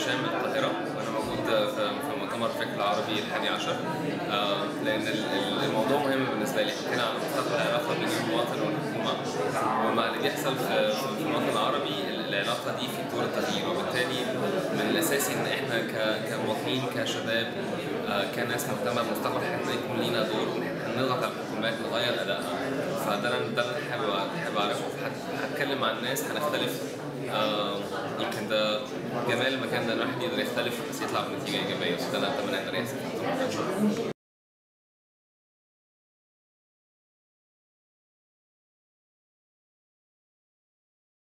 هشام من القاهرة، وأنا موجود في مؤتمر الفكر العربي ال11. لأن الموضوع مهم بالنسبة لي. حكينا عن العلاقة بين المواطن والحكومة، وما اللي بيحصل في الوطن العربي العلاقة دي في طور التغيير، وبالتالي من الأساسي إن إحنا كمواطنين كشباب كناس مهتمة بمستقبل حياتنا يكون لينا دور، نضغط على الحكومات نغير أدائها. فده اللي حابب أعرفه. هتكلم مع الناس، هنختلف. يمكن ده جمال المكان ده، الواحد يقدر يختلف بس يطلع بنتيجة إيجابية، وده اللي أتمنى يقدر يحصل.